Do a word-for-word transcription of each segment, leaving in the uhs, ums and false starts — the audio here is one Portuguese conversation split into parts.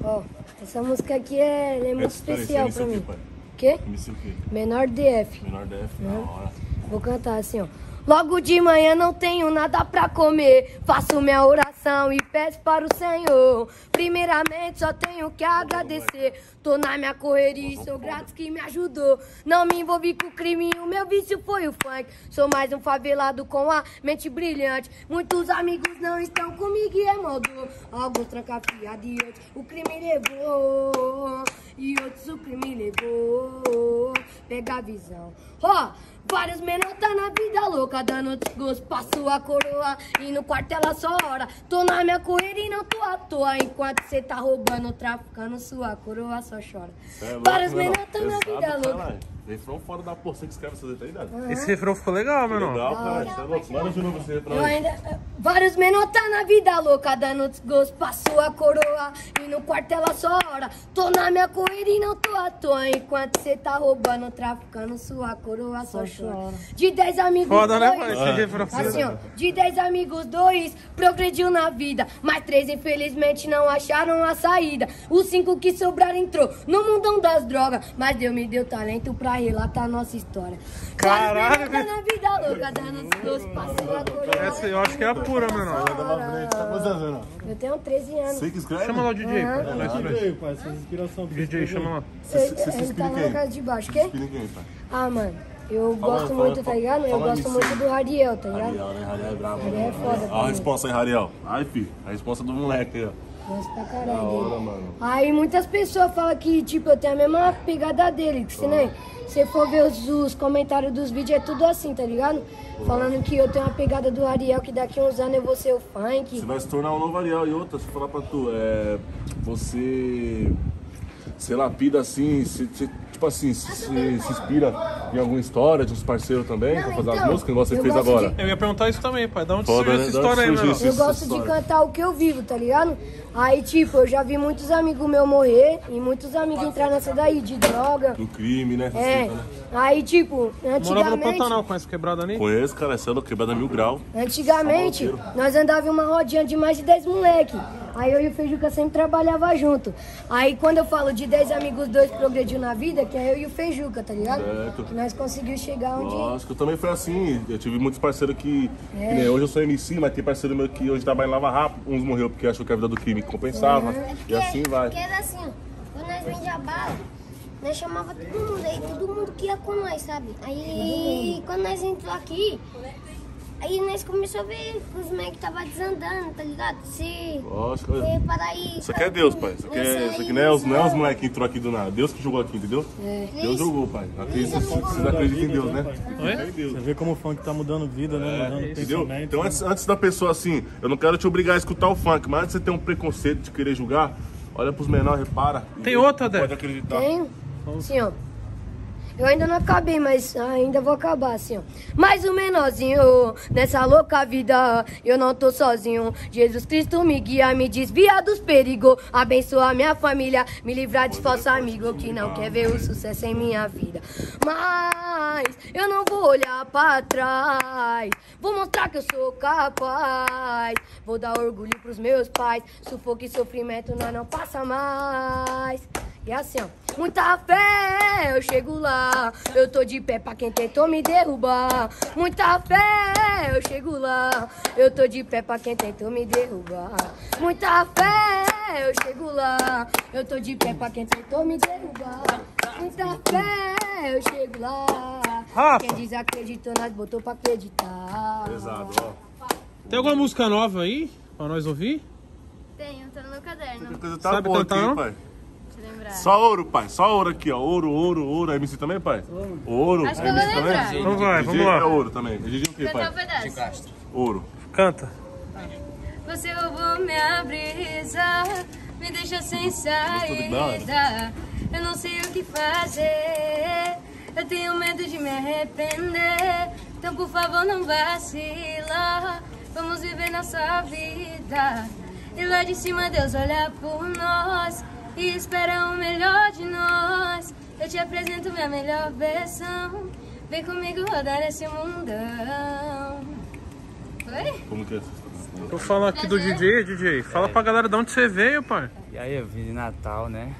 Ó, essa música aqui é, é muito Esse, peraí, especial esse pra é mim. M C o quê, pai? Quê? M C o quê? Menor D F. Menor D F, da hora. Vou cantar assim, ó. Logo de manhã não tenho nada pra comer, faço minha oração e peço para o Senhor. Primeiramente só tenho que agradecer, tô na minha correria e sou grato que me ajudou. Não me envolvi com crime, o meu vício foi o funk. Sou mais um favelado com a mente brilhante. Muitos amigos não estão comigo e é modo. Alguns trancafiados e outros o crime levou, e outros o crime levou. Pega a visão, ó. Oh, vários menores tá na vida louca, dando desgosto, passo a coroa e no quarto ela só ora. Tô na minha correria e não tô à toa, enquanto cê tá roubando, traficando, sua coroa só chora. É vários menores tá na vida louca. Refrão fora da porra, você que escreve essas letras aí, Dado. Esse refrão ficou legal, meu irmão. Legal, cara, você é louco. Manda de novo esse refrão Eu aí. ainda, vários menores tá na vida louca, dando desgosto, passou a coroa e no quarto ela só ora. Tô na minha correria e não tô à toa, enquanto cê tá roubando, traficando, sua coroa só chora. De dez amigos, foda, dois, né, pai? Esse refrão. assim, ó, de dez amigos, dois progrediu na vida, mas três infelizmente não acharam a saída. Os cinco que sobraram entrou no mundão das drogas, mas Deus me deu talento pra relatar nossa história. Caralho, tá na vida louca, dando dois passos a coroa. Essa eu acho que é a pura, meu irmão. Eu tenho treze anos. Você que escreve? Chama lá o D J, pai. D J, pai, essas inspirações. D J, chama lá. Você se Ele inspira tá em lá na quem? casa de baixo, quê? Inspira em quem, pai? Ah, mano, eu Fala, gosto fala, muito, fala, tá ligado? Eu fala gosto M C. muito do Radiel, tá ligado? Rariel, né? Rariel é brabo. Rariel é foda, Olha a tá resposta aí, Rariel. Ai, filho, a resposta do moleque aí, ó. Gosto pra Da caralho hora, dele. mano. Aí muitas pessoas falam que, tipo, eu tenho a mesma pegada dele, que se nem você for ver os, os comentários dos vídeos, é tudo assim, tá ligado? Falando que eu tenho uma pegada do Ariel, que daqui uns anos eu vou ser o funk. Você vai se tornar um novo Ariel. E outra, se eu falar pra tu, é... Você... Sei lá, pida assim, se, se, tipo assim, se, se, se inspira em alguma história de uns parceiros também, Não, pra fazer então, as músicas, igual você eu fez gosto agora. de- Eu ia perguntar isso também, pai. Da onde Foda, surgiu né? essa Da onde história aí, meu surgiu irmão? Eu essa gosto de história? cantar o que eu vivo, tá ligado? Aí, tipo, eu já vi muitos amigos meus morrer e muitos amigos entrar nessa daí, de droga. Do crime, né? É, Né? aí, tipo, Morava no antigamente, Pantanal com essa quebrada ali? Conheço, cara, essa é louca, quebrada mil grau. antigamente, nós andávamos em uma rodinha de mais de dez moleque. Aí eu e o Feijuca sempre trabalhava junto. Aí quando eu falo de dez amigos, dois progrediu na vida, que é eu e o Feijuca, tá ligado? Certo. Que nós conseguimos chegar onde... Lógico, eu também foi assim. Eu tive muitos parceiros que, que nem hoje eu sou M C, mas tem parceiro meu que hoje trabalha em Lava Rápido. Uns morreu porque achou que a vida do crime compensava. E assim vai. Porque era assim, ó, quando nós vendia bala, nós chamava todo mundo aí, todo mundo que ia com nós, sabe? Aí quando nós entrou aqui, aí nós começamos a ver que os moleques estavam desandando, tá ligado? Se Lógico. se para aí. Isso aqui é Deus, pai. Isso aqui, é, isso aqui não é os, não é os moleques que entrou aqui do nada. Deus que jogou aqui, entendeu? Deus jogou, pai. Acredita, vocês acreditam em Deus, né? Acredita em Deus. Você vê como o funk tá mudando vida, né? Mudando Entendeu? pensamento. Então antes, antes da pessoa assim, eu não quero te obrigar a escutar o funk, mas antes de você ter um preconceito de querer julgar, olha pros menores, repara. Tem outra, Dé? Pode acreditar. Tenho. Assim, ó. Eu ainda não acabei, mas ainda vou acabar assim, ó. Mais um menorzinho, nessa louca vida, eu não tô sozinho. Jesus Cristo me guia, me desvia dos perigos. Abençoa minha família, me livrar de falso amigo que não quer ver o sucesso em minha vida. Mas eu não vou olhar pra trás, vou mostrar que eu sou capaz. Vou dar orgulho pros meus pais, sufoco e sofrimento nós não passa mais. E assim, ó, muita fé, eu chego lá. Eu tô de pé pra quem tentou me derrubar. Muita fé, eu chego lá. Eu tô de pé pra quem tentou me derrubar. Muita fé, eu chego lá. Eu tô de pé pra quem tentou me derrubar. Muita fé, eu chego lá. Rafa. Quem desacreditou, nós botou pra acreditar. Pesado, ó. Tem alguma música nova aí pra nós ouvir? Tenho, tá no meu caderno. A coisa tá Sabe boa cantar, aqui, não? pai. Deixa eu lembrar. Só ouro, pai. Só ouro aqui, ó. Ouro, ouro, ouro. A M C também, pai? Ouro. Acho que A eu vou M C lembrar. também? Então vai, D J vamos lá. é ouro também. D J o quê, Cantar um pai? pedaço. Ouro. Canta. Você roubou minha brisa, me deixa sem saída. Eu não sei o que fazer, eu tenho medo de me arrepender. Então por favor não vacila, vamos viver nossa vida. E lá de cima Deus olha por nós e espera o melhor de nós. Eu te apresento minha melhor versão, vem comigo rodar esse mundão. Foi? Como que é essa? Vou falar aqui do D J, D J. Fala pra galera de onde você veio, pai. E aí, eu vim de Natal, né?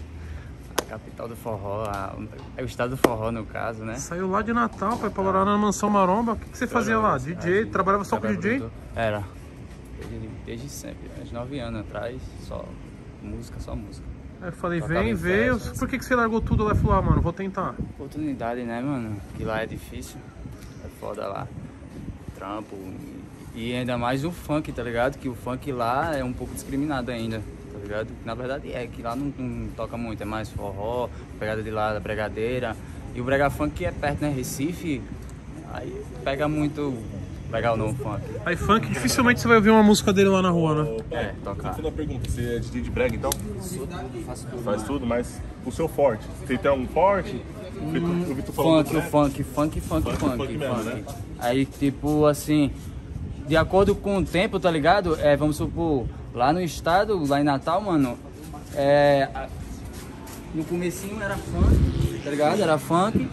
A capital do forró, a, é o estado do forró, no caso, né? Saiu lá de Natal, pai, pra morar na Mansão Maromba. O que, que você fazia lá? D J? Trabalhava só com D J? Era. Desde, desde sempre, uns nove anos atrás, só música, só música. Aí eu falei, Tocava vem, em veio. festas. Por que, que você largou tudo lá e falou, ah, mano, vou tentar? Oportunidade, né, mano? Que lá é difícil, é foda lá. Trampo, e ainda mais o funk, tá ligado? Que o funk lá é um pouco discriminado ainda, tá ligado? Na verdade é que lá não, não toca muito, é mais forró, pegada de lá da bregadeira. E o brega funk que é perto, né? Recife, aí pega muito legal no funk. Aí funk, dificilmente você vai ouvir uma música dele lá na rua, né? É, tocar. Segunda pergunta, você é D J de brega então? Faço tudo. Faz tudo, mas o seu forte, você tem algum forte? Hum, Eu vi tu falando funk, do o funk, funk, funk, Funk, funk, funk mesmo, né? Aí, tipo, assim, de acordo com o tempo, tá ligado? É, vamos supor, lá no estado, lá em Natal, mano, é, a- no comecinho era funk, tá ligado? Era funk.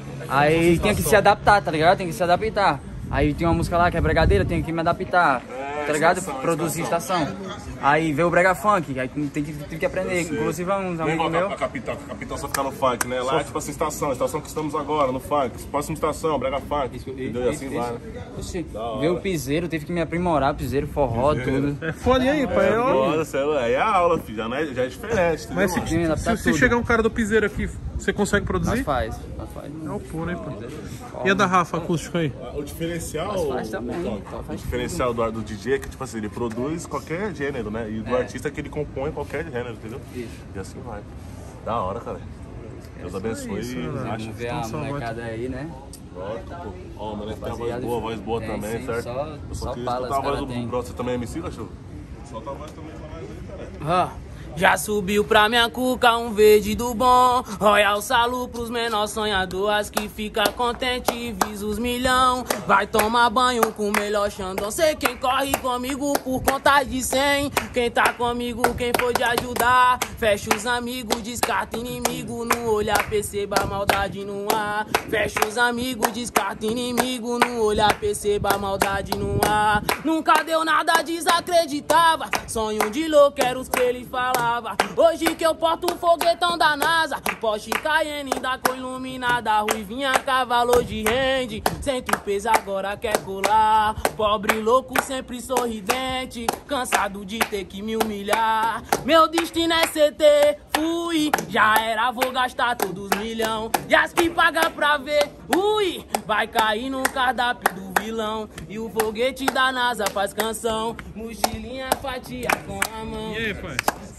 Aí tinha que se adaptar, tá ligado? Tem que se adaptar. Aí tinha uma música lá que é bregadeira, tem que me adaptar, tá ligado? estação, Produzir estação. Aí veio o brega funk, aí tem que, tem que aprender. Inclusive uns Nem amigos igual meus. a capital, que a capital só fica no funk, né? Lá é tipo assim, estação, estação que estamos agora, no funk. Próxima estação, brega funk. Entendeu? E assim vai, né? Oxi, hora. veio o piseiro, teve que me aprimorar, piseiro, forró, tudo. É foda aí, pai. É, ó. Nossa, aí é a aula, filho. Já, não é, já é diferente, entendeu? Mas se, mano? Tem que se, adaptar se tudo. chegar um cara do piseiro aqui, você consegue Nós produzir? faz, nós faz. É o puro, hein, pai. E a da Rafa acústico aí? O diferencial, Mas faz o- também, o- então o faz diferencial do, do D J é que, tipo assim, ele produz qualquer gênero, né? E do É. artista é que ele compõe qualquer gênero, entendeu? Isso. E assim vai. Da hora, cara. Deus abençoe isso, e né, acha. Vamos ver a Então, só molecada aí, né? Lógico, pô. Ó, o moleque tem uma voz Rapaziada, boa, voz boa tem, também, sim, certo? só- Eu só queria bala escutar a os voz cara do tem. Bro. Você também é M C, cachorro? Solta a voz também pra nós aí, cara. Ah, já subiu pra minha cuca um verde do bom. Royal salu pros menores sonhadores que fica contente e visa os milhão. Vai tomar banho com o melhor Xandão. Sei quem corre comigo por conta de cem. Quem tá comigo, quem for de ajudar. Fecha os amigos, descarta inimigo. No olhar perceba a maldade no ar. Fecha os amigos, descarta inimigo. No olhar perceba a maldade no ar. Nunca deu nada, desacreditava. Sonho de louco era os que ele falava. Hoje que eu porto o foguetão da NASA. Porsche Cayenne da cor iluminada. Ruivinha, cavalo hoje rende. Sente o peso, agora quer colar. Pobre louco, sempre sorridente. Cansado de ter que me humilhar. Meu destino é C T, fui. Já era, vou gastar todos os milhão. E as que paga pra ver, ui. Vai cair no cardápio do vilão. E o foguete da NASA faz canção. Mochilinha fatia com a mão. E aí, pai?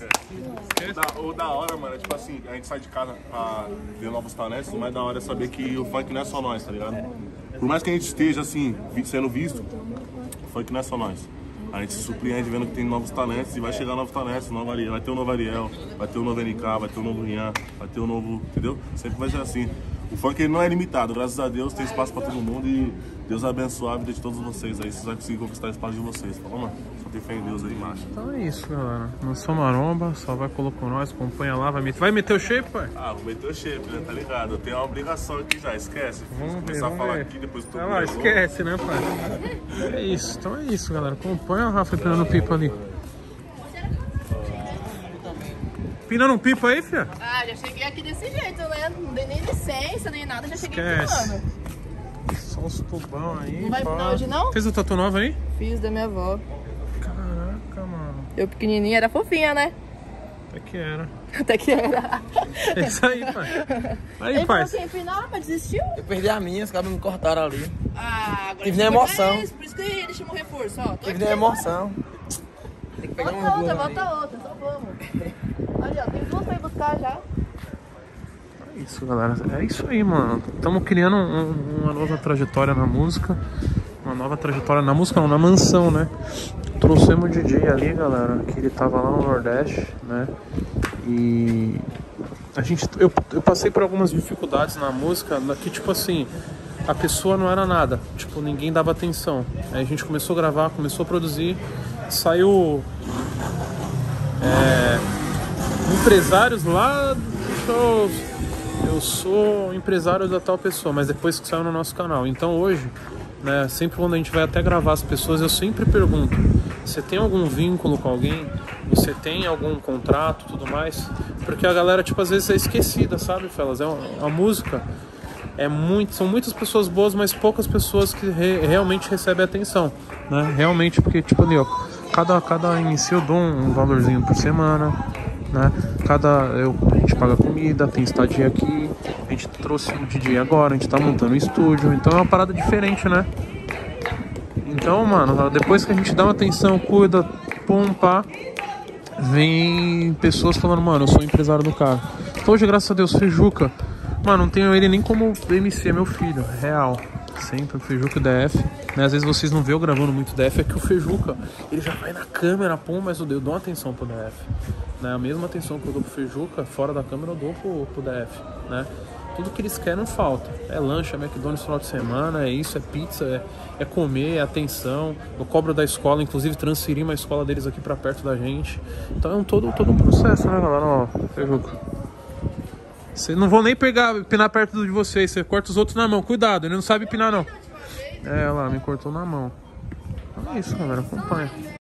Da, o da hora, mano, é tipo assim, a gente sai de casa pra ver novos talentos, o mais da hora é saber que o funk não é só nós, tá ligado? Por mais que a gente esteja, assim, vi- sendo visto, o funk não é só nós. A gente se surpreende vendo que tem novos talentos e vai chegar novos talentos, nova Ariel, vai ter o novo Ariel, vai ter o novo N K, vai ter o novo Rian, vai ter o novo, entendeu? Sempre vai ser assim. O funk ele não é limitado, graças a Deus tem espaço pra todo mundo e Deus abençoe a vida de todos vocês aí, vocês vão conseguir conquistar o espaço de vocês. Fala, mano, só tem fé em Deus aí, macho. Então é isso, galera. Mansão Maromba, só vai colocando com nós, acompanha lá, vai meter. Vai meter o shape, pai? Ah, vou meter o shape, né? Tá ligado? Eu tenho uma obrigação aqui já, esquece. Vamos ver, começar vamos a falar ver. aqui, depois tu Vai lá, esquece, né, pai? É isso, então é isso, galera. Acompanha o Rafa empinando pipa ali. Empinando um pipa aí, filha? Ah, já cheguei aqui desse jeito, né? Não dei nem licença, nem nada, já cheguei Esquece. empinando. Só os tubão aí. Não vai pá. empinar hoje, não? Fez a tatu nova aí? Fiz da minha avó. Caraca, mano. Eu pequenininha era fofinha, né? Até que era. Até que era. É isso aí, pai. Aí, Ele pai. falou que ia empinar, mas desistiu. Eu perdi a minha, os caras me cortaram ali. Ah, agora Tive você nem foi emoção. pra eles, por isso que ele chamou reforço, ó. Tô Tive aqui, nem ó. emoção. Tem que pegar Bota uma outra, boa. bota outra, só vamos. Ali, ó, tem duas pra ir buscar já. É isso, galera. É isso aí, mano. Estamos criando um- uma nova trajetória na música. Uma nova trajetória na música, não, na mansão, né? Trouxemos o D J ali, galera, que ele tava lá no Nordeste, né? E a gente, eu, eu passei por algumas dificuldades na música, que tipo assim, a pessoa não era nada, tipo, ninguém dava atenção. Aí a gente começou a gravar, começou a produzir, saiu é, empresários lá do show. Eu sou empresário da tal pessoa, mas depois que saiu no nosso canal. Então hoje, né, sempre quando a gente vai até gravar as pessoas, eu sempre pergunto: Você tem algum vínculo com alguém? Você tem algum contrato, tudo mais? Porque a galera, tipo, às vezes é esquecida, sabe, Felas? É uma, a música é muito, são muitas pessoas boas, mas poucas pessoas que re, realmente recebem atenção, né? Realmente, porque, tipo, ali, ó, cada, cada M C eu dou um valorzinho por semana, né? Cada, eu, a gente paga comida, tem estadia aqui, a gente trouxe um D J agora, a gente tá montando um estúdio, então é uma parada diferente, né? Então, mano, depois que a gente dá uma atenção, cuida, pum, pá, vem pessoas falando, mano, eu sou empresário do cara. Então hoje, graças a Deus, Fejuca, mano, não tenho ele nem como M C, é meu filho, real. Sempre o Fejuca e o D F, né? Às vezes vocês não vê eu gravando muito D F, é que o Fejuca, ele já vai na câmera, pum, mas eu dou uma atenção pro D F, né? A mesma atenção que eu dou pro Fejuca, fora da câmera eu dou pro, pro D F, né? Tudo que eles querem não falta. É lanche, é McDonald's no final de semana, é isso, é pizza, é, é comer, é atenção. Eu cobro da escola, inclusive transferi uma escola deles aqui pra perto da gente. Então é um todo, todo um processo, né, galera? Ó, Fejuca. Vocês não vão nem pegar, pinar perto de vocês. Você corta os outros na mão. Cuidado, ele não sabe pinar, não. É, lá, me cortou na mão. Então é isso, galera. Acompanha.